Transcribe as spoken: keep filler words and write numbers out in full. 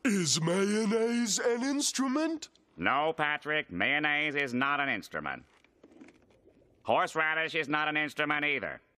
Is mayonnaise an instrument? No, Patrick, mayonnaise is not an instrument. Horseradish is not an instrument either.